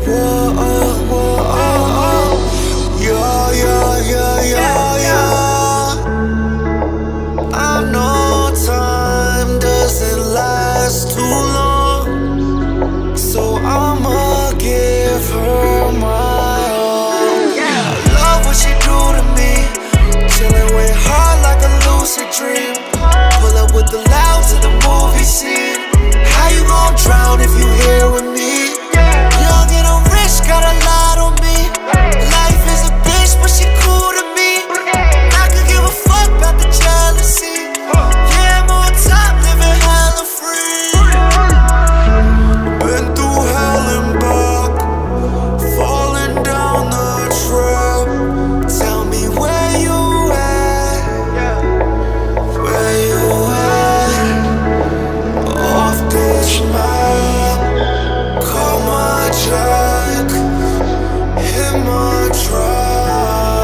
I know time doesn't last too long, so I'ma give her my all. I love what she do to me, chillin' with her like a lucid dream. Pull up with the loud to the movie scene. How you gon' drown if you here with me? Young and I'm rich, got a lot on me. Life is a bitch, but she cool to me. I could give a fuck about the jealousy. Yeah, I'm on top, living hella free. Been through hell and back, falling down the trap. Tell me where you at, where you at? Off this map, call my jack, hit my trap.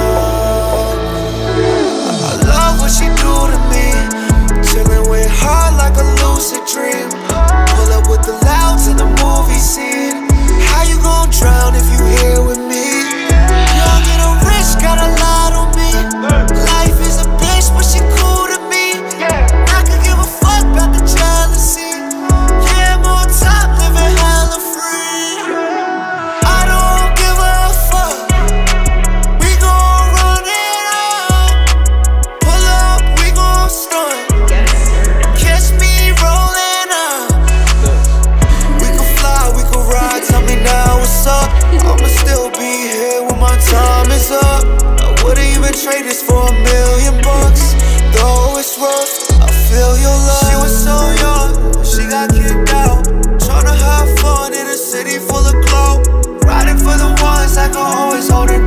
I love what she do to me, chillin' with her like a lucid dream. Pull up with the loud to the movie scene. How you gon' drown if you here with me? Young and I'm rich, got a lot on me. Life is a bitch, but she cool to me. I could give a fuck about the jealousy. Yeah, I'm on top, living hella free. I don't give a fuck, we gon' run it up. Pull up, we gon' stunt. Catch me rolling up. We can fly, we can ride, tell me now what's up. I'ma still be here when my time is up. I wouldn't even trade this for $1,000,000. Though it's rough, I feel your love. She was so young, she got kicked out, tryna have fun in a city full of glow. Riding for the ones that can always hold her